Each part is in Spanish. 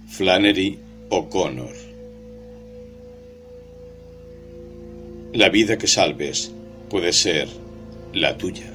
Flannery O'Connor. La vida que salves puede ser la tuya.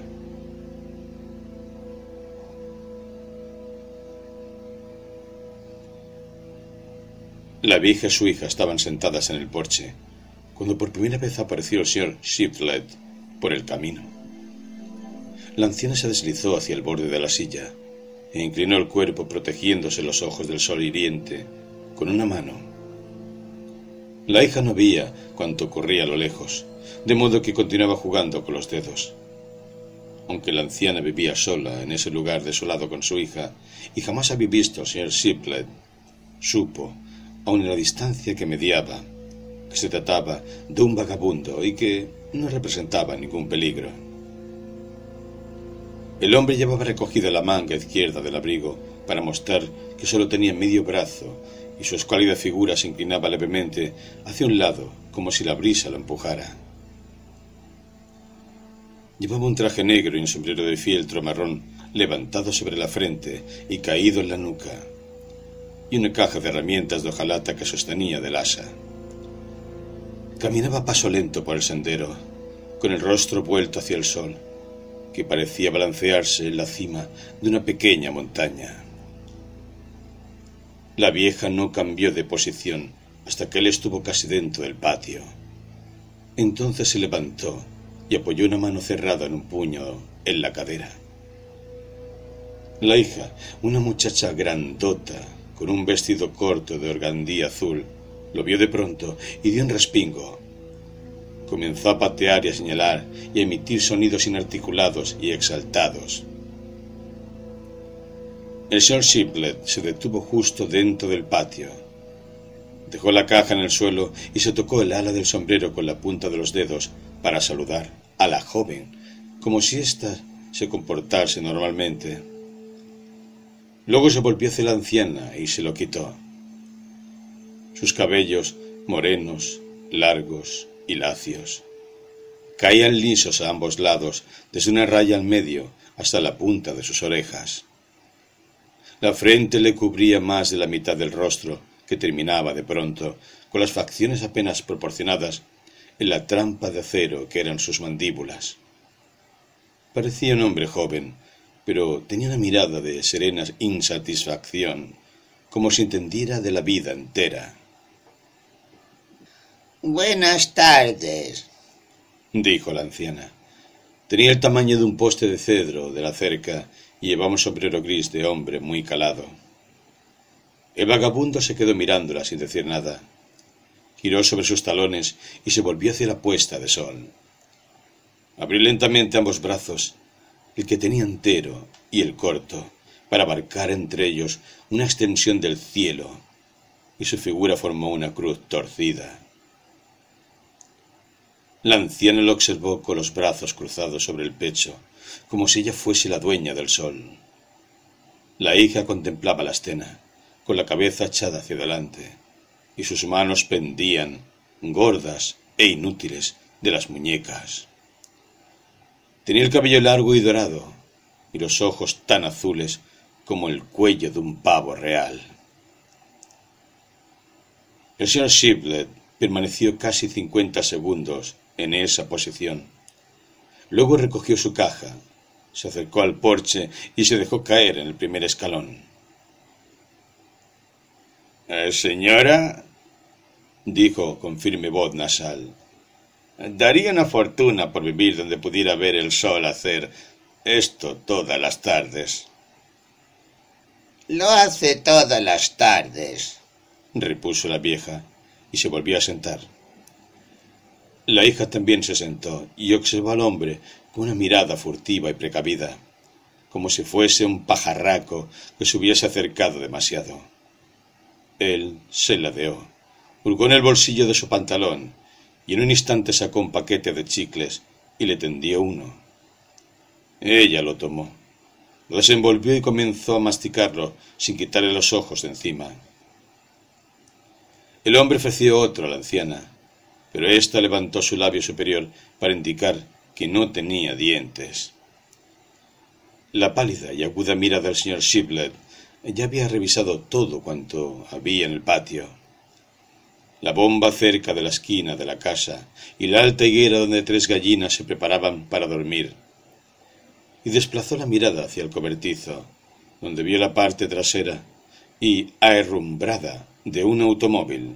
La vieja y su hija estaban sentadas en el porche, cuando por primera vez apareció el señor Shiplet por el camino. La anciana se deslizó hacia el borde de la silla e inclinó el cuerpo protegiéndose los ojos del sol hiriente con una mano. La hija no veía cuanto ocurría a lo lejos, de modo que continuaba jugando con los dedos. Aunque la anciana vivía sola en ese lugar desolado con su hija y jamás había visto al señor Shiplet, supo, aun en la distancia que mediaba, que se trataba de un vagabundo y que no representaba ningún peligro. El hombre llevaba recogida la manga izquierda del abrigo para mostrar que solo tenía medio brazo y su escuálida figura se inclinaba levemente hacia un lado como si la brisa lo empujara. Llevaba un traje negro y un sombrero de fieltro marrón levantado sobre la frente y caído en la nuca, y una caja de herramientas de hojalata que sostenía del asa. Caminaba a paso lento por el sendero, con el rostro vuelto hacia el sol, que parecía balancearse en la cima de una pequeña montaña. La vieja no cambió de posición hasta que él estuvo casi dentro del patio. Entonces se levantó y apoyó una mano cerrada en un puño en la cadera. La hija, una muchacha grandota, con un vestido corto de organdí azul, lo vio de pronto y dio un respingo. Comenzó a patear y a señalar y a emitir sonidos inarticulados y exaltados. El señor Shiplet se detuvo justo dentro del patio. Dejó la caja en el suelo y se tocó el ala del sombrero con la punta de los dedos para saludar a la joven, como si ésta se comportase normalmente. Luego se volvió hacia la anciana y se lo quitó. Sus cabellos, morenos, largos y lacios, caían lisos a ambos lados, desde una raya al medio hasta la punta de sus orejas. La frente le cubría más de la mitad del rostro, que terminaba de pronto, con las facciones apenas proporcionadas, en la trampa de acero que eran sus mandíbulas. Parecía un hombre joven, pero tenía una mirada de serena insatisfacción, como si entendiera de la vida entera. «Buenas tardes», dijo la anciana. Tenía el tamaño de un poste de cedro de la cerca y llevaba un sombrero gris de hombre muy calado. El vagabundo se quedó mirándola sin decir nada. Giró sobre sus talones y se volvió hacia la puesta de sol. Abrió lentamente ambos brazos, el que tenía entero y el corto, para abarcar entre ellos una extensión del cielo, y su figura formó una cruz torcida. La anciana lo observó con los brazos cruzados sobre el pecho, como si ella fuese la dueña del sol. La hija contemplaba la escena, con la cabeza echada hacia adelante, y sus manos pendían, gordas e inútiles, de las muñecas. Tenía el cabello largo y dorado, y los ojos tan azules como el cuello de un pavo real. El señor Shiplet permaneció casi 50 segundos en esa posición. Luego recogió su caja, se acercó al porche y se dejó caer en el primer escalón. «Señora», dijo con firme voz nasal, «daría una fortuna por vivir donde pudiera ver el sol hacer esto todas las tardes». «Lo hace todas las tardes», repuso la vieja, y se volvió a sentar. La hija también se sentó y observó al hombre con una mirada furtiva y precavida, como si fuese un pajarraco que se hubiese acercado demasiado. Él se ladeó, hurgó en el bolsillo de su pantalón y en un instante sacó un paquete de chicles y le tendió uno. Ella lo tomó, lo desenvolvió y comenzó a masticarlo sin quitarle los ojos de encima. El hombre ofreció otro a la anciana, pero ésta levantó su labio superior para indicar que no tenía dientes. La pálida y aguda mirada del señor Shiplet Ya había revisado todo cuanto había en el patio. La bomba cerca de la esquina de la casa y la alta higuera donde 3 gallinas se preparaban para dormir. Y desplazó la mirada hacia el cobertizo, donde vio la parte trasera y aherrumbrada de un automóvil.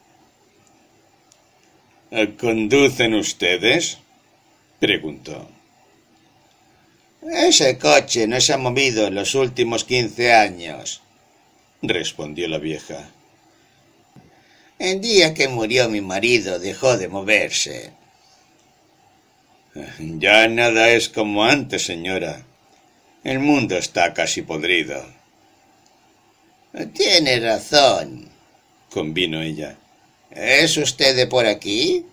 ¿Conducen ustedes?, preguntó. Ese coche no se ha movido en los últimos 15 años, respondió la vieja. El día que murió mi marido dejó de moverse. Ya nada es como antes, señora. El mundo está casi podrido. Tiene razón, convino ella. ¿Es usted de por aquí?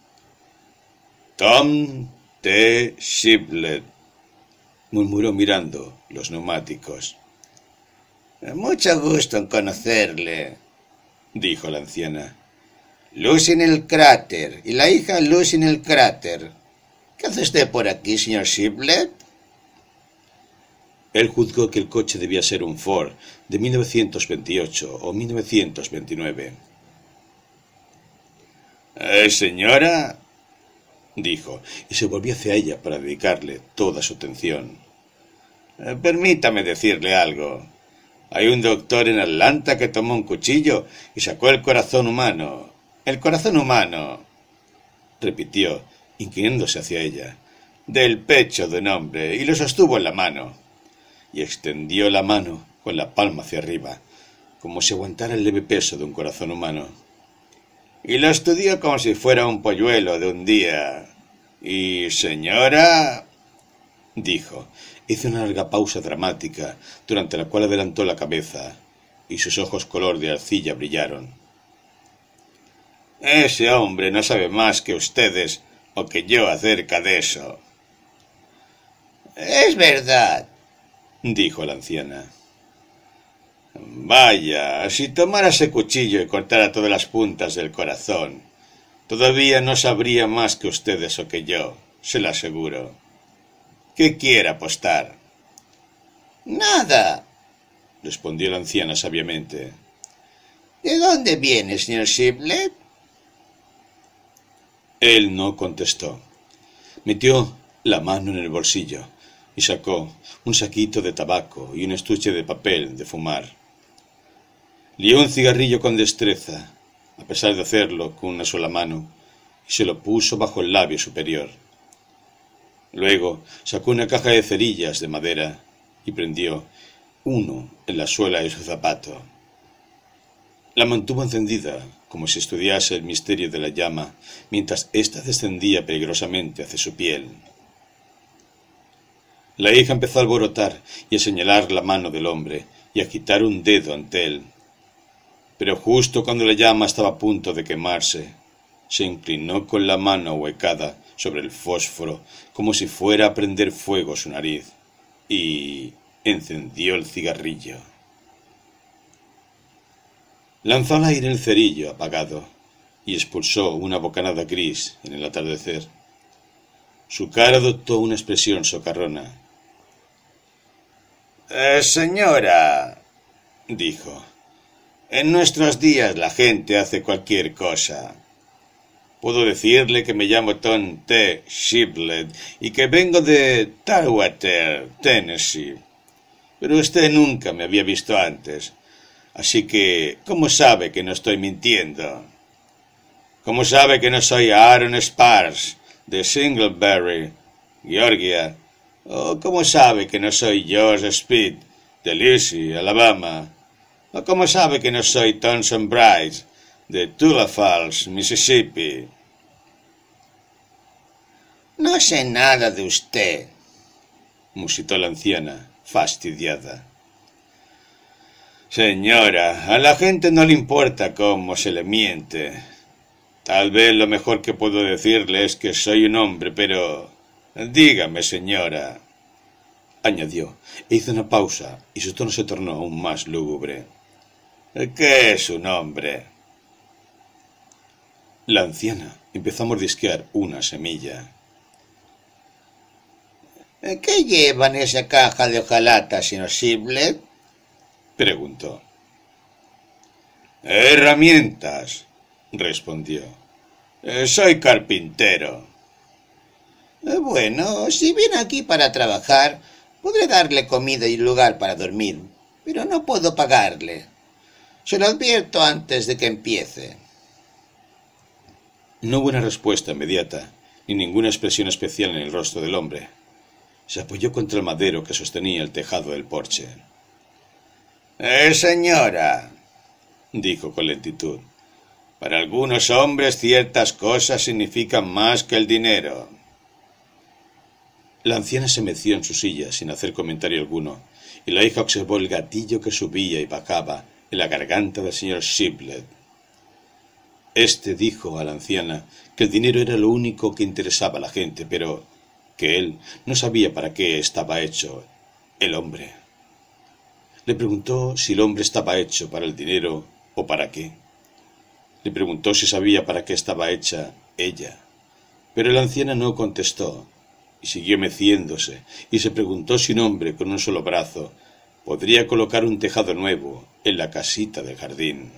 Tom T. Shiblet, murmuró mirando los neumáticos. Mucho gusto en conocerle, dijo la anciana. Lucy en el cráter y la hija Lucy en el cráter. ¿Qué hace usted por aquí, señor Shiblet? Él juzgó que el coche debía ser un Ford de 1928 o 1929. Señora, dijo, y se volvió hacia ella para dedicarle toda su atención. Permítame decirle algo. Hay un doctor en Atlanta que tomó un cuchillo y sacó el corazón humano. El corazón humano, repitió, inclinándose hacia ella, del pecho de un hombre, y lo sostuvo en la mano. Y extendió la mano con la palma hacia arriba, como si aguantara el leve peso de un corazón humano. Y lo estudió como si fuera un polluelo de un día. Y, señora, dijo, hizo una larga pausa dramática, durante la cual adelantó la cabeza, y sus ojos color de arcilla brillaron. Ese hombre no sabe más que ustedes o que yo acerca de eso. Es verdad, dijo la anciana. Vaya, si tomara ese cuchillo y cortara todas las puntas del corazón, todavía no sabría más que ustedes o que yo, se lo aseguro. ¿Qué quiere apostar? Nada, respondió la anciana sabiamente. ¿De dónde viene, señor Shiblet? Él no contestó. Metió la mano en el bolsillo y sacó un saquito de tabaco y un estuche de papel de fumar. Lió un cigarrillo con destreza, a pesar de hacerlo con una sola mano, y se lo puso bajo el labio superior. Luego sacó una caja de cerillas de madera y prendió uno en la suela de su zapato. La mantuvo encendida, como si estudiase el misterio de la llama, mientras ésta descendía peligrosamente hacia su piel. La hija empezó a alborotar y a señalar la mano del hombre y a quitar un dedo ante él. Pero justo cuando la llama estaba a punto de quemarse, se inclinó con la mano ahuecada sobre el fósforo, como si fuera a prender fuego su nariz, y encendió el cigarrillo. Lanzó al aire el cerillo apagado y expulsó una bocanada gris en el atardecer. Su cara adoptó una expresión socarrona. Señora, dijo, en nuestros días la gente hace cualquier cosa. Puedo decirle que me llamo Tom T. Shiblet y que vengo de Tarwater, Tennessee. Pero usted nunca me había visto antes. Así que, ¿cómo sabe que no estoy mintiendo? ¿Cómo sabe que no soy Aaron Sparks, de Singleberry, Georgia? ¿O cómo sabe que no soy George Speed, de Lacey, Alabama? ¿O cómo sabe que no soy Thomson Bright, de Tula Falls, Mississippi? No sé nada de usted, musitó la anciana, fastidiada. Señora, a la gente no le importa cómo se le miente. Tal vez lo mejor que puedo decirle es que soy un hombre, pero... Dígame, señora, añadió, e hizo una pausa, y su tono se tornó aún más lúgubre. ¿Qué es un hombre? La anciana empezó a mordisquear una semilla. ¿Qué lleva en esa caja de hojalata, señor Shiblet? preguntó. Herramientas, respondió. Soy carpintero. Bueno, si viene aquí para trabajar, podré darle comida y lugar para dormir, pero no puedo pagarle. Se lo advierto antes de que empiece. No hubo una respuesta inmediata, ni ninguna expresión especial en el rostro del hombre. Se apoyó contra el madero que sostenía el tejado del porche. Señora, dijo con lentitud, para algunos hombres ciertas cosas significan más que el dinero. La anciana se meció en su silla sin hacer comentario alguno, y la hija observó el gatillo que subía y bajaba en la garganta del señor Shiblet. Este dijo a la anciana que el dinero era lo único que interesaba a la gente, pero que él no sabía para qué estaba hecho el hombre. Le preguntó si el hombre estaba hecho para el dinero o para qué. Le preguntó si sabía para qué estaba hecha ella, pero la anciana no contestó, y siguió meciéndose, y se preguntó si un hombre con un solo brazo podría colocar un tejado nuevo en la casita del jardín.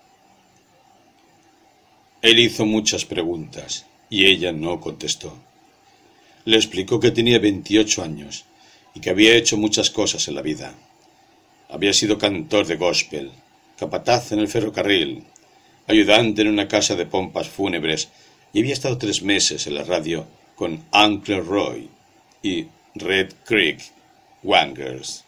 Él hizo muchas preguntas, y ella no contestó. Le explicó que tenía 28 años, y que había hecho muchas cosas en la vida. Había sido cantor de gospel, capataz en el ferrocarril, ayudante en una casa de pompas fúnebres, y había estado 3 meses en la radio con Uncle Roy y Red Creek Wangers.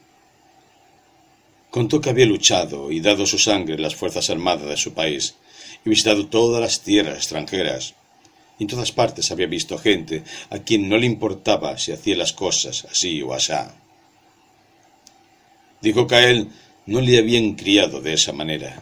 Contó que había luchado y dado su sangre en las fuerzas armadas de su país, y visitado todas las tierras extranjeras, y en todas partes había visto gente a quien no le importaba si hacía las cosas así o asá. Dijo que a él no le habían criado de esa manera.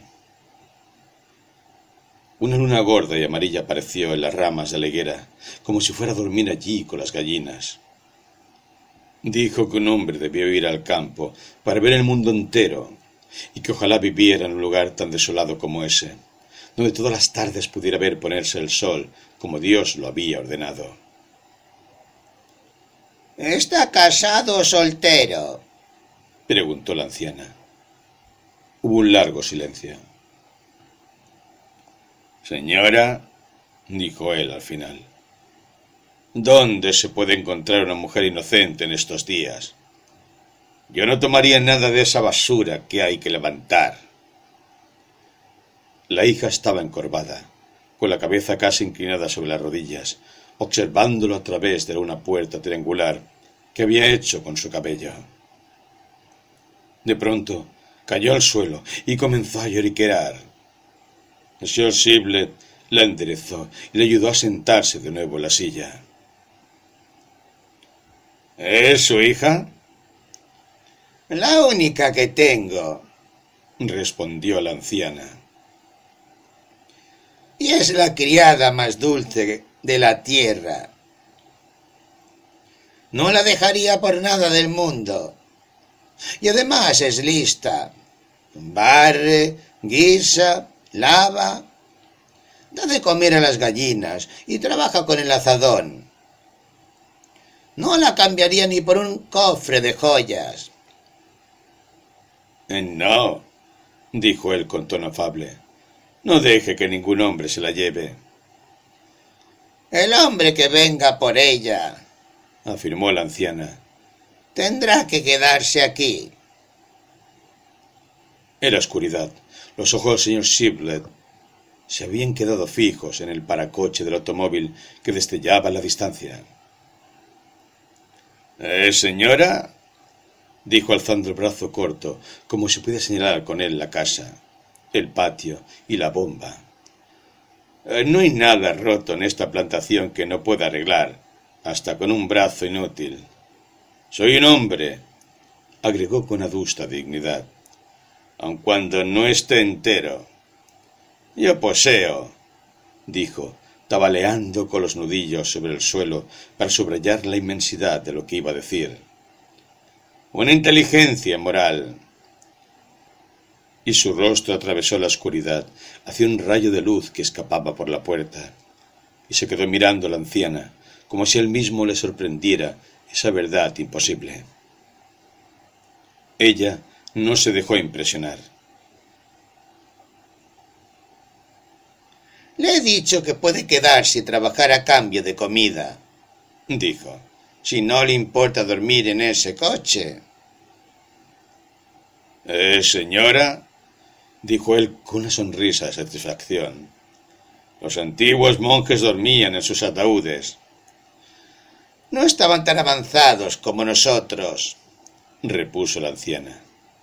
Una luna gorda y amarilla apareció en las ramas de la higuera, como si fuera a dormir allí con las gallinas. Dijo que un hombre debió ir al campo para ver el mundo entero, y que ojalá viviera en un lugar tan desolado como ese, donde todas las tardes pudiera ver ponerse el sol como Dios lo había ordenado. ¿Está casado o soltero?, preguntó la anciana. Hubo un largo silencio. Señora, dijo él al final, ¿dónde se puede encontrar una mujer inocente en estos días? Yo no tomaría nada de esa basura que hay que levantar. La hija estaba encorvada, con la cabeza casi inclinada sobre las rodillas, observándolo a través de una puerta triangular que había hecho con su cabello. De pronto cayó al suelo y comenzó a lloriquear. El señor Shiblet la enderezó y le ayudó a sentarse de nuevo en la silla. ¿Es su hija? La única que tengo, respondió la anciana. Y es la criada más dulce de la tierra. No la dejaría por nada del mundo. Y además es lista. Barre, guisa, lava, da de comer a las gallinas y trabaja con el azadón. No la cambiaría ni por un cofre de joyas. No, dijo él con tono afable. No deje que ningún hombre se la lleve. El hombre que venga por ella, afirmó la anciana, tendrá que quedarse aquí. Era oscuridad. Los ojos del señor Shiblet se habían quedado fijos en el paracoche del automóvil que destellaba en la distancia. Señora, dijo alzando el brazo corto, como si pudiera señalar con él la casa, el patio y la bomba. No hay nada roto en esta plantación que no pueda arreglar, hasta con un brazo inútil. Soy un hombre, agregó con adusta dignidad, aun cuando no esté entero. Yo poseo, dijo, tabaleando con los nudillos sobre el suelo para subrayar la inmensidad de lo que iba a decir, una inteligencia moral. Y su rostro atravesó la oscuridad hacia un rayo de luz que escapaba por la puerta, y se quedó mirando a la anciana, como si él mismo le sorprendiera esa verdad imposible. Ella no se dejó impresionar. Le he dicho que puede quedarse y trabajar a cambio de comida, dijo. Si no le importa dormir en ese coche. Señora, dijo él con una sonrisa de satisfacción. Los antiguos monjes dormían en sus ataúdes. No estaban tan avanzados como nosotros, repuso la anciana.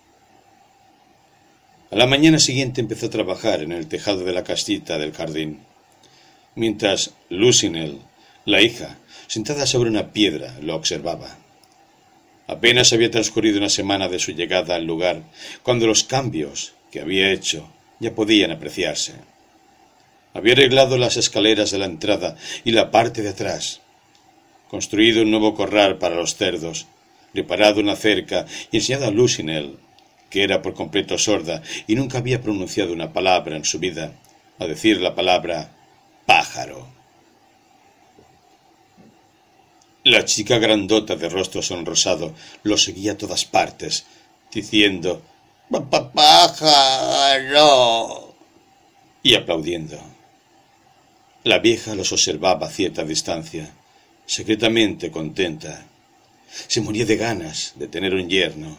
A la mañana siguiente empezó a trabajar en el tejado de la casita del jardín, mientras Lucinel, la hija, sentada sobre una piedra, lo observaba. Apenas había transcurrido una semana de su llegada al lugar, cuando los cambios que había hecho ya podían apreciarse. Había arreglado las escaleras de la entrada y la parte de atrás, construido un nuevo corral para los cerdos, reparado una cerca y enseñado a Lucinel, que era por completo sorda y nunca había pronunciado una palabra en su vida, a decir la palabra pájaro. La chica grandota de rostro sonrosado lo seguía a todas partes, diciendo «pájaro» y aplaudiendo. La vieja los observaba a cierta distancia, secretamente contenta. Se moría de ganas de tener un yerno.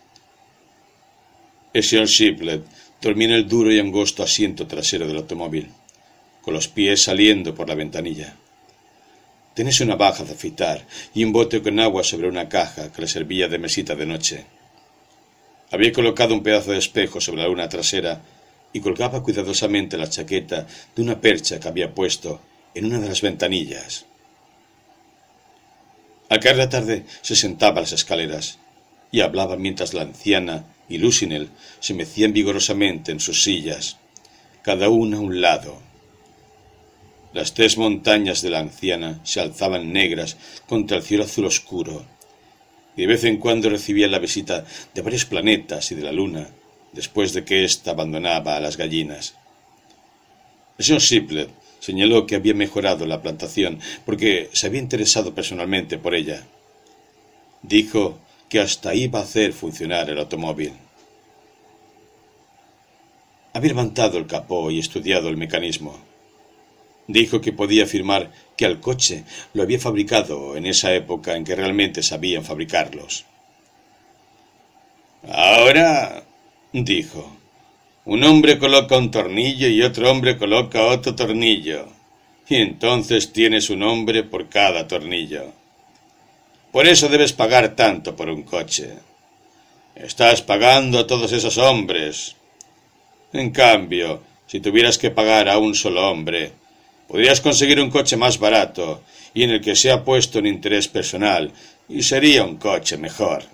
El señor Shiplet dormía en el duro y angosto asiento trasero del automóvil, con los pies saliendo por la ventanilla. Tenía una navaja de afeitar y un bote con agua sobre una caja que le servía de mesita de noche. Había colocado un pedazo de espejo sobre la luna trasera y colgaba cuidadosamente la chaqueta de una percha que había puesto en una de las ventanillas. Al caer la tarde se sentaba a las escaleras y hablaba mientras la anciana y Lucinel se mecían vigorosamente en sus sillas, cada una a un lado. Las 3 montañas de la anciana se alzaban negras contra el cielo azul oscuro, y de vez en cuando recibía la visita de varios planetas y de la luna, después de que ésta abandonaba a las gallinas. El señor Shiplet señaló que había mejorado la plantación porque se había interesado personalmente por ella. Dijo que hasta iba a hacer funcionar el automóvil. Había levantado el capó y estudiado el mecanismo. Dijo que podía afirmar que al coche lo había fabricado en esa época en que realmente sabían fabricarlos. Ahora, dijo, un hombre coloca un tornillo y otro hombre coloca otro tornillo, y entonces tienes un hombre por cada tornillo. Por eso debes pagar tanto por un coche. Estás pagando a todos esos hombres. En cambio, si tuvieras que pagar a un solo hombre, podrías conseguir un coche más barato y en el que se ha puesto un interés personal, y sería un coche mejor.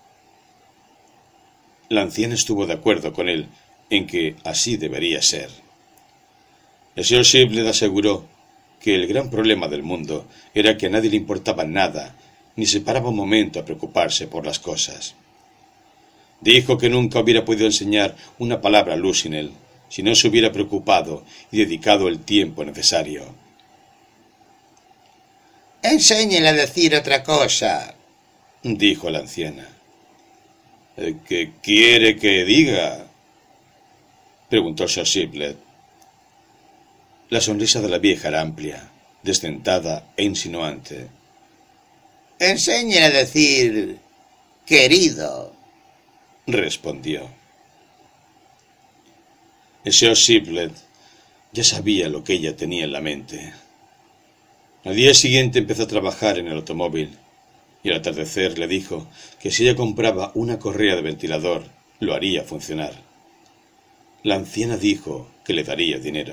La anciana estuvo de acuerdo con él en que así debería ser. El señor Shiplet aseguró que el gran problema del mundo era que a nadie le importaba nada, ni se paraba un momento a preocuparse por las cosas. Dijo que nunca hubiera podido enseñar una palabra a Lucinel si no se hubiera preocupado y dedicado el tiempo necesario. «Enséñele a decir otra cosa», dijo la anciana. «¿Qué quiere que diga?», preguntó Sir Shiplet. La sonrisa de la vieja era amplia, desdentada e insinuante. «Enséñele a decir querido», respondió. El señor Shiplet ya sabía lo que ella tenía en la mente. Al día siguiente empezó a trabajar en el automóvil y al atardecer le dijo que si ella compraba una correa de ventilador, lo haría funcionar. La anciana dijo que le daría dinero.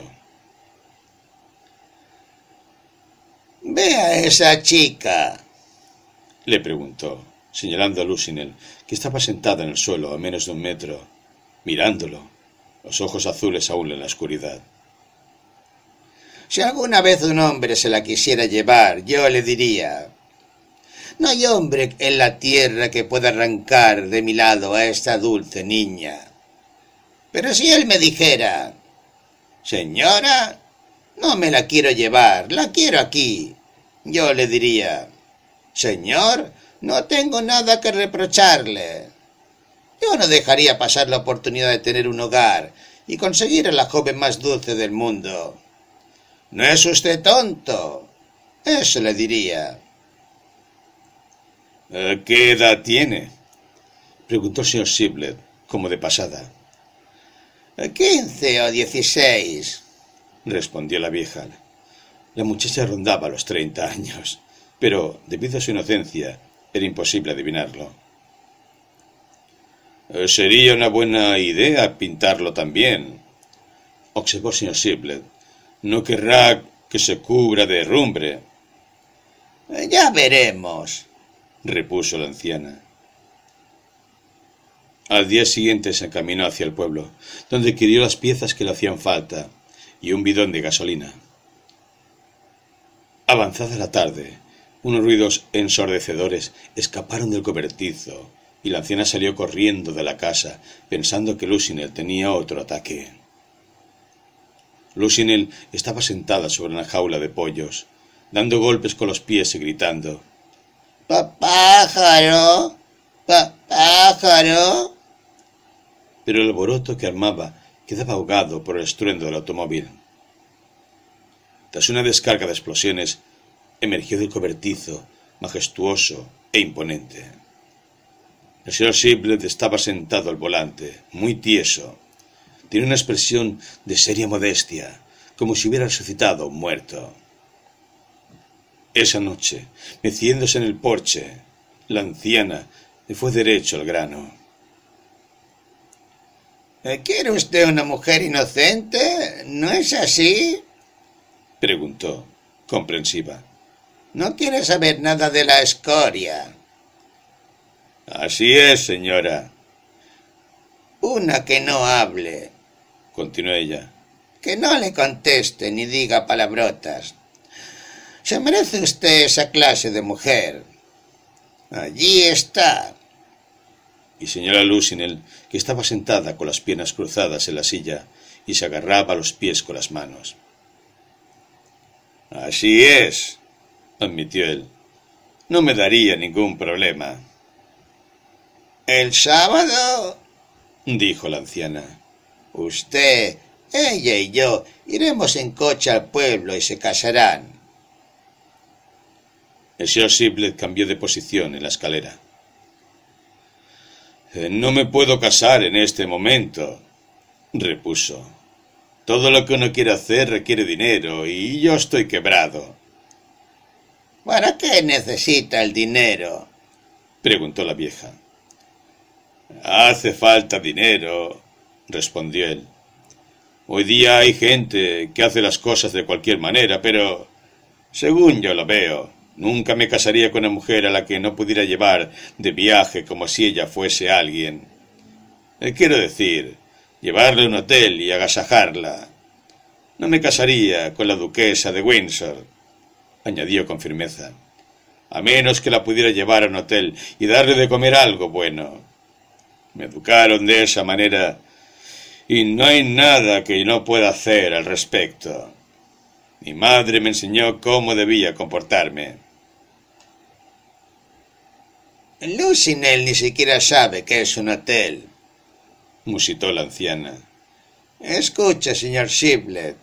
«Ve a esa chica», le preguntó, señalando a Lucinel, que estaba sentada en el suelo a menos de 1 metro, mirándolo, los ojos azules aún en la oscuridad. «Si alguna vez un hombre se la quisiera llevar, yo le diría: no hay hombre en la tierra que pueda arrancar de mi lado a esta dulce niña. Pero si él me dijera: señora, no me la quiero llevar, la quiero aquí, yo le diría: señor, no tengo nada que reprocharle. Yo no dejaría pasar la oportunidad de tener un hogar y conseguir a la joven más dulce del mundo. ¿No es usted tonto? Eso le diría. ¿Qué edad tiene? Preguntó el señor Shiblet, como de pasada. 15 o 16, respondió la vieja. La muchacha rondaba los 30 años, pero, debido a su inocencia, era imposible adivinarlo. Sería una buena idea pintarlo también, observó el señor Shiblet. No querrá que se cubra de herrumbre. Ya veremos, repuso la anciana. Al día siguiente se encaminó hacia el pueblo, donde adquirió las piezas que le hacían falta y un bidón de gasolina. Avanzada la tarde, unos ruidos ensordecedores escaparon del cobertizo y la anciana salió corriendo de la casa, pensando que Lucinel tenía otro ataque. Lucinel estaba sentada sobre una jaula de pollos, dando golpes con los pies y gritando: ¡Pájaro! ¡Pájaro! Pero el alboroto que armaba quedaba ahogado por el estruendo del automóvil. Tras una descarga de explosiones, emergió del cobertizo, majestuoso e imponente. El señor Shiblet estaba sentado al volante, muy tieso. Tenía una expresión de seria modestia, como si hubiera resucitado un muerto. Esa noche, meciéndose en el porche, la anciana le fue derecho al grano. ¿Quiere usted una mujer inocente? ¿No es así?, preguntó, comprensiva. No quiere saber nada de la escoria. Así es, señora. Una que no hable, continuó ella. Que no le conteste ni diga palabrotas. Se merece usted esa clase de mujer. Allí está. Y señora Lucinel, que estaba sentada con las piernas cruzadas en la silla y se agarraba a los pies con las manos. Así es, admitió él. No me daría ningún problema. El sábado, dijo la anciana, usted, ella y yo iremos en coche al pueblo y se casarán. El señor Shiblet cambió de posición en la escalera. No me puedo casar en este momento, repuso. Todo lo que uno quiere hacer requiere dinero y yo estoy quebrado. ¿Para qué necesita el dinero?, preguntó la vieja. Hace falta dinero, respondió él. Hoy día hay gente que hace las cosas de cualquier manera, pero, según yo lo veo, nunca me casaría con una mujer a la que no pudiera llevar de viaje como si ella fuese alguien. Quiero decir, llevarla a un hotel y agasajarla. No me casaría con la duquesa de Windsor, añadió con firmeza, a menos que la pudiera llevar a un hotel y darle de comer algo bueno. Me educaron de esa manera y no hay nada que no pueda hacer al respecto. Mi madre me enseñó cómo debía comportarme. Lucinel ni siquiera sabe qué es un hotel, musitó la anciana. Escucha, señor Shiblet,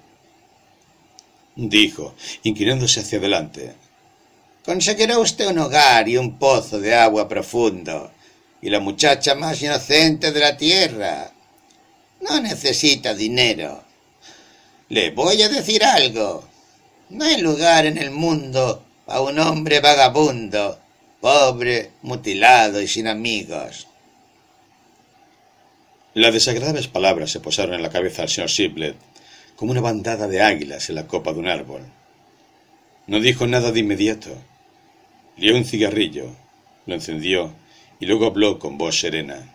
dijo, inclinándose hacia adelante. Conseguirá usted un hogar y un pozo de agua profundo, y la muchacha más inocente de la tierra. No necesita dinero. Le voy a decir algo. No hay lugar en el mundo para un hombre vagabundo, pobre, mutilado y sin amigos. Las desagradables palabras se posaron en la cabeza del señor Shiblet, como una bandada de águilas en la copa de un árbol. No dijo nada de inmediato. Lió un cigarrillo, lo encendió y luego habló con voz serena.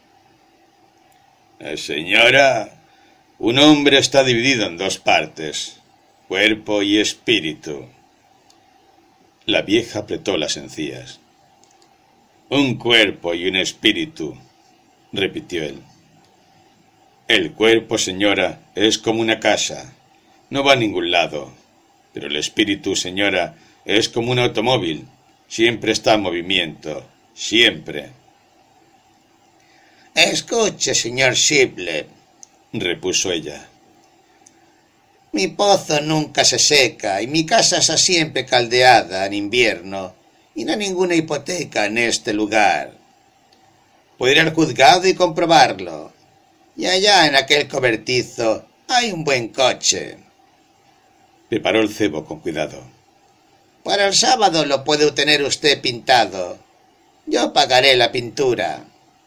Señora, un hombre está dividido en dos partes, cuerpo y espíritu. La vieja apretó las encías. Un cuerpo y un espíritu, repitió él. El cuerpo, señora, es como una casa. No va a ningún lado. Pero el espíritu, señora, es como un automóvil. Siempre está en movimiento. Siempre. Escuche, señor Shiplet, repuso ella. Mi pozo nunca se seca y mi casa está siempre caldeada en invierno y no hay ninguna hipoteca en este lugar. Puedo ir al juzgado y comprobarlo. Y allá en aquel cobertizo hay un buen coche. Preparó el cebo con cuidado. Para el sábado lo puede tener usted pintado. Yo pagaré la pintura.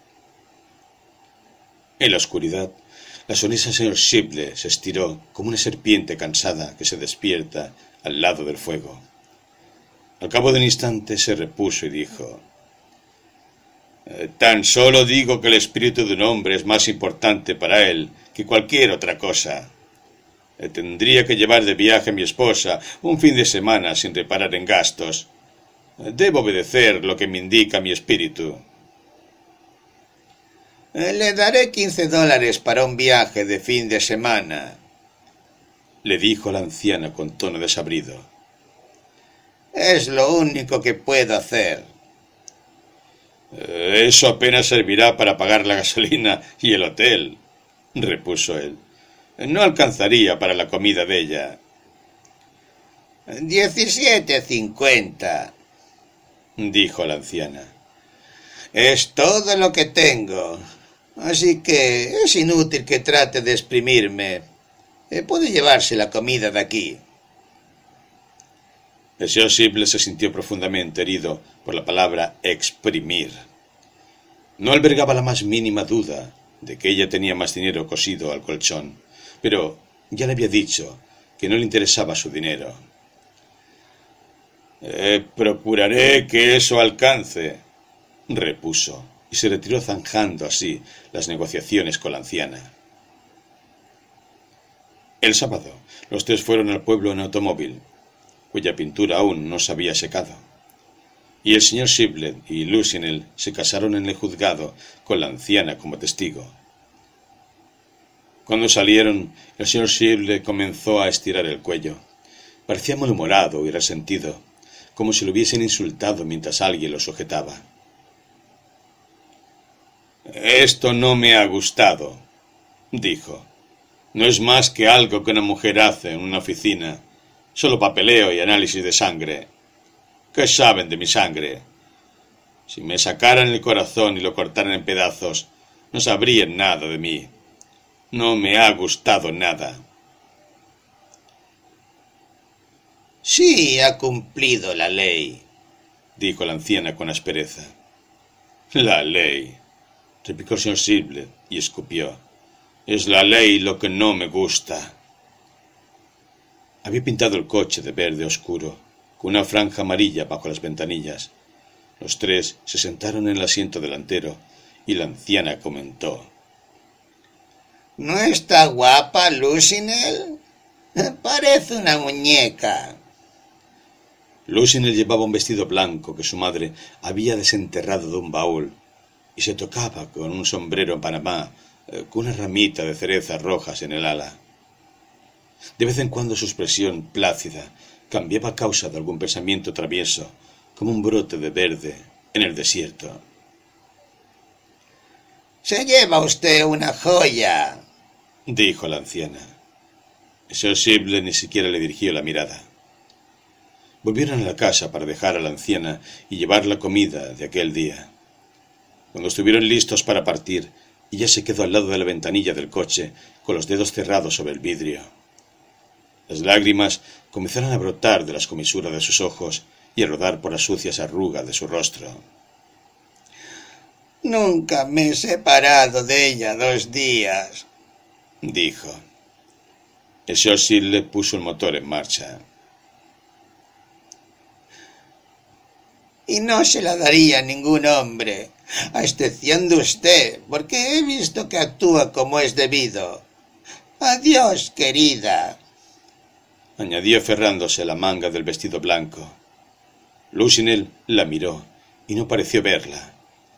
En la oscuridad, la sonrisa del señor Shiplet se estiró como una serpiente cansada que se despierta al lado del fuego. Al cabo de un instante se repuso y dijo: tan solo digo que el espíritu de un hombre es más importante para él que cualquier otra cosa. Tendría que llevar de viaje a mi esposa un fin de semana sin reparar en gastos. Debo obedecer lo que me indica mi espíritu. Le daré $15 para un viaje de fin de semana, le dijo la anciana con tono desabrido. Es lo único que puedo hacer. Eso apenas servirá para pagar la gasolina y el hotel, repuso él. No alcanzaría para la comida de ella. 17,50, dijo la anciana. Es todo lo que tengo, así que es inútil que trate de exprimirme. Puede llevarse la comida de aquí. El señor Shiplet se sintió profundamente herido por la palabra exprimir. No albergaba la más mínima duda de que ella tenía más dinero cosido al colchón, pero ya le había dicho que no le interesaba su dinero. Procuraré que eso alcance, repuso, y se retiró zanjando así las negociaciones con la anciana. El sábado, los tres fueron al pueblo en automóvil, cuya pintura aún no se había secado, y el señor Shiplet y Lucien se casaron en el juzgado con la anciana como testigo. Cuando salieron, el señor Shiplet comenzó a estirar el cuello. Parecía malhumorado y resentido, como si lo hubiesen insultado mientras alguien lo sujetaba. «Esto no me ha gustado», dijo. «No es más que algo que una mujer hace en una oficina. Solo papeleo y análisis de sangre. ¿Qué saben de mi sangre? Si me sacaran el corazón y lo cortaran en pedazos, no sabrían nada de mí. No me ha gustado nada». Sí, ha cumplido la ley, dijo la anciana con aspereza. «La ley», replicó el señor Shiplet y escupió. «Es la ley lo que no me gusta». Había pintado el coche de verde oscuro, con una franja amarilla bajo las ventanillas. Los tres se sentaron en el asiento delantero y la anciana comentó: ¿No está guapa, Lucien? Parece una muñeca. Lucien llevaba un vestido blanco que su madre había desenterrado de un baúl y se tocaba con un sombrero en Panamá con una ramita de cerezas rojas en el ala. De vez en cuando su expresión plácida cambiaba a causa de algún pensamiento travieso, como un brote de verde en el desierto. «Se lleva usted una joya», dijo la anciana. El señor Shiplet ni siquiera le dirigió la mirada. Volvieron a la casa para dejar a la anciana y llevar la comida de aquel día. Cuando estuvieron listos para partir, ella se quedó al lado de la ventanilla del coche, con los dedos cerrados sobre el vidrio. Las lágrimas comenzaron a brotar de las comisuras de sus ojos y a rodar por las sucias arrugas de su rostro. «Nunca me he separado de ella 2 días», dijo. El señor Shiplet puso el motor en marcha. «Y no se la daría a ningún hombre, a excepción de usted, porque he visto que actúa como es debido. Adiós, querida», añadió aferrándose a la manga del vestido blanco. Lucien la miró y no pareció verla.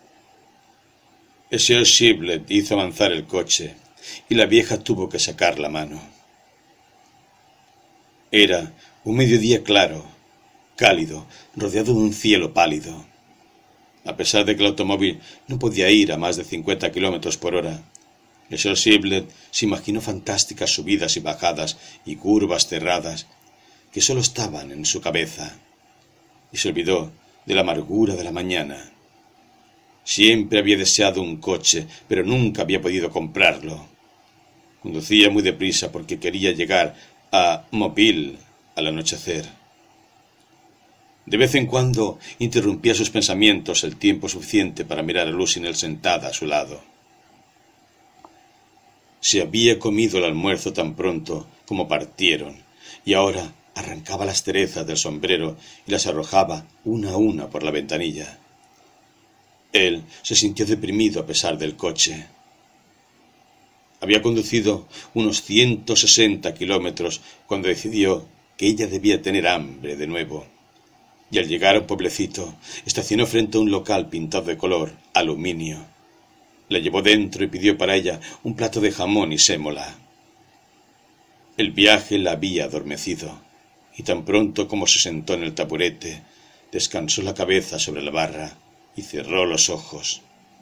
El señor Shiplet hizo avanzar el coche y la vieja tuvo que sacar la mano. Era un mediodía claro, cálido, rodeado de un cielo pálido. A pesar de que el automóvil no podía ir a más de 50 kilómetros por hora, el señor Shiblet se imaginó fantásticas subidas y bajadas y curvas cerradas que solo estaban en su cabeza, y se olvidó de la amargura de la mañana. Siempre había deseado un coche, pero nunca había podido comprarlo. Conducía muy deprisa porque quería llegar a Mobile al anochecer. De vez en cuando interrumpía sus pensamientos el tiempo suficiente para mirar a Lucille sentada a su lado. Se había comido el almuerzo tan pronto como partieron, y ahora arrancaba las cerezas del sombrero y las arrojaba una a una por la ventanilla. Él se sintió deprimido a pesar del coche. Había conducido unos 160 kilómetros cuando decidió que ella debía tener hambre de nuevo, y al llegar a un pueblecito estacionó frente a un local pintado de color aluminio. La llevó dentro y pidió para ella un plato de jamón y sémola. El viaje la había adormecido, y tan pronto como se sentó en el taburete, descansó la cabeza sobre la barra y cerró los ojos.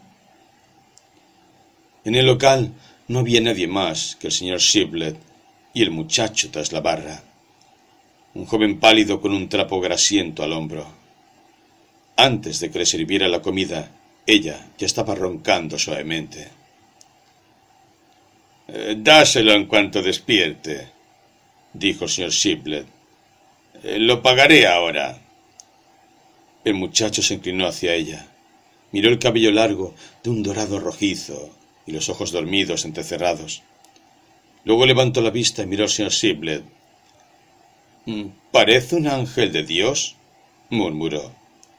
En el local no había nadie más que el señor Shiblet y el muchacho tras la barra, un joven pálido con un trapo grasiento al hombro. Antes de que le sirviera la comida, ella ya estaba roncando suavemente. «Dáselo en cuanto despierte», dijo el señor Shiblet. «Lo pagaré ahora». El muchacho se inclinó hacia ella, miró el cabello largo de un dorado rojizo y los ojos dormidos entrecerrados. Luego levantó la vista y miró al señor Shiblet. «Parece un ángel de Dios», murmuró.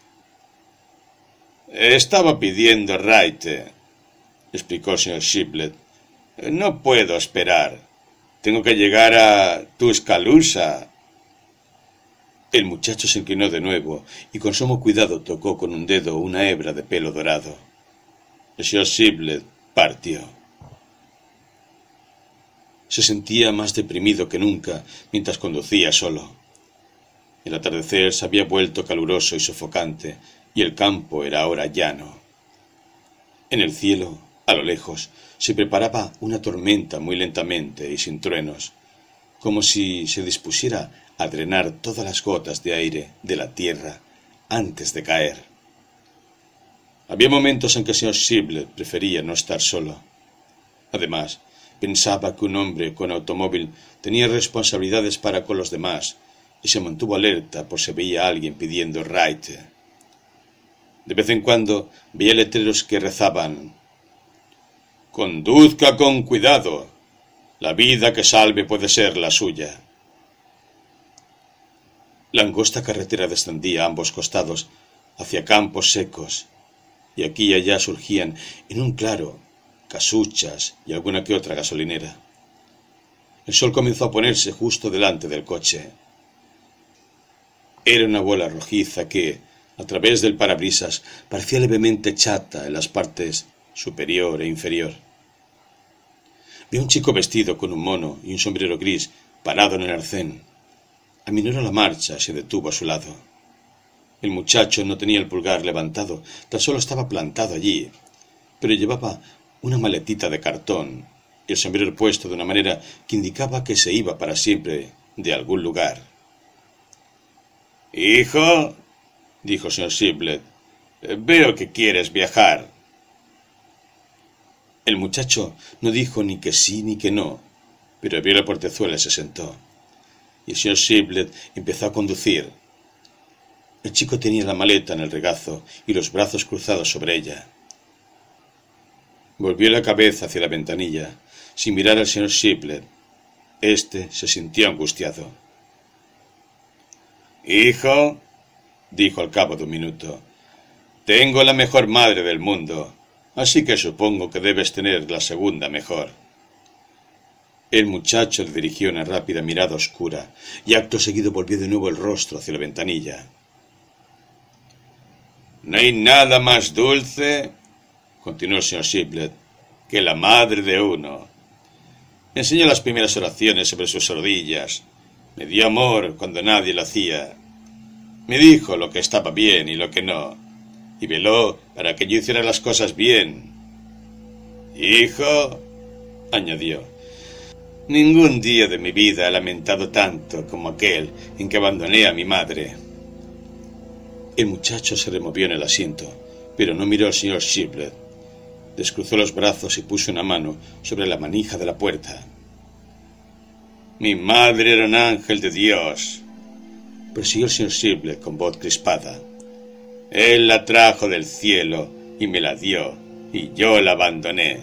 «Estaba pidiendo raite», explicó el señor Shiblet. «No puedo esperar. Tengo que llegar a Tuscaloosa». El muchacho se inclinó de nuevo y con sumo cuidado tocó con un dedo una hebra de pelo dorado. El señor Shiblet partió. Se sentía más deprimido que nunca mientras conducía solo. El atardecer se había vuelto caluroso y sofocante, y el campo era ahora llano. En el cielo, a lo lejos, se preparaba una tormenta muy lentamente y sin truenos, como si se dispusiera a drenar todas las gotas de aire de la tierra antes de caer. Había momentos en que el señor Shiblet prefería no estar solo. Además, pensaba que un hombre con automóvil tenía responsabilidades para con los demás y se mantuvo alerta por si veía a alguien pidiendo raite. De vez en cuando veía letreros que rezaban: «Conduzca con cuidado. La vida que salve puede ser la suya». La angosta carretera descendía a ambos costados hacia campos secos, y aquí y allá surgían en un claro casuchas y alguna que otra gasolinera. El sol comenzó a ponerse justo delante del coche. Era una bola rojiza que, a través del parabrisas, parecía levemente chata en las partes superior e inferior. Vi a un chico vestido con un mono y un sombrero gris parado en el arcén. Aminoró la marcha y se detuvo a su lado. El muchacho no tenía el pulgar levantado, tan solo estaba plantado allí, pero llevaba una maletita de cartón y el sombrero puesto de una manera que indicaba que se iba para siempre de algún lugar. «Hijo», dijo el señor Shiblet, «veo que quieres viajar». El muchacho no dijo ni que sí ni que no, pero abrió la portezuela y se sentó. Y el señor Shiblet empezó a conducir. El chico tenía la maleta en el regazo y los brazos cruzados sobre ella. Volvió la cabeza hacia la ventanilla, sin mirar al señor Shiblet. Este se sintió angustiado. «Hijo», dijo al cabo de un minuto, «tengo la mejor madre del mundo, así que supongo que debes tener la segunda mejor». El muchacho le dirigió una rápida mirada oscura y acto seguido volvió de nuevo el rostro hacia la ventanilla. «No hay nada más dulce», continuó el señor Shiblet, «que la madre de uno. Me enseñó las primeras oraciones sobre sus rodillas. Me dio amor cuando nadie lo hacía. Me dijo lo que estaba bien y lo que no. y veló para que yo hiciera las cosas bien. Hijo, añadió, ningún día de mi vida he lamentado tanto como aquel en que abandoné a mi madre. El muchacho se removió en el asiento, pero no miró al señor Shiblet. Descruzó los brazos y puso una mano sobre la manija de la puerta. Mi madre era un ángel de Dios, prosiguió el señor Shiblet con voz crispada. Él la trajo del cielo y me la dio, y yo la abandoné.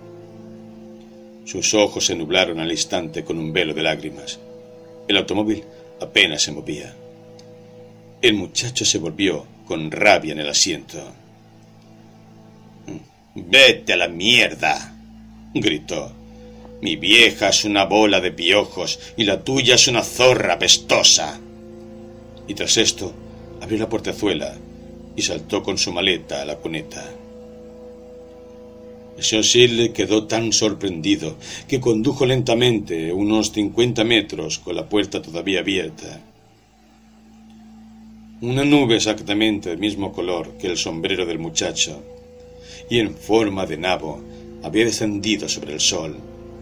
Sus ojos se nublaron al instante con un velo de lágrimas. El automóvil apenas se movía. El muchacho se volvió con rabia en el asiento. «Vete a la mierda», gritó. «Mi vieja es una bola de piojos y la tuya es una zorra pestosa». Y tras esto abrió la portezuela y saltó con su maleta a la cuneta. El señor Shirley quedó tan sorprendido que condujo lentamente unos 50 metros con la puerta todavía abierta. Una nube exactamente del mismo color que el sombrero del muchacho y en forma de nabo había descendido sobre el sol.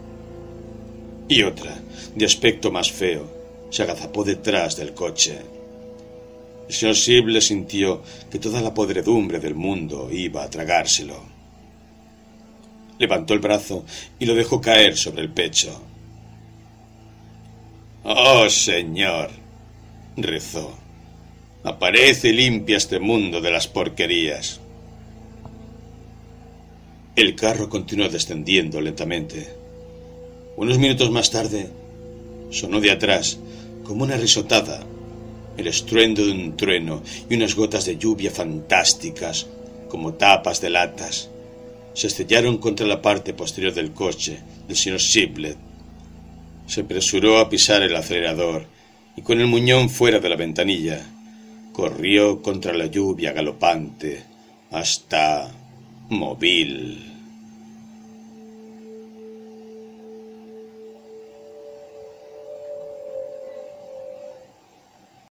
Y otra, de aspecto más feo, se agazapó detrás del coche. El señor Shirley sintió que toda la podredumbre del mundo iba a tragárselo. Levantó el brazo y lo dejó caer sobre el pecho. «Oh, Señor», rezó, «aparece y limpia este mundo de las porquerías». El carro continuó descendiendo lentamente. Unos minutos más tarde, sonó de atrás, como una risotada, el estruendo de un trueno y unas gotas de lluvia fantásticas, como tapas de latas, se estrellaron contra la parte posterior del coche del señor Shiblet. Se apresuró a pisar el acelerador y con el muñón fuera de la ventanilla, corrió contra la lluvia galopante hasta Mobile.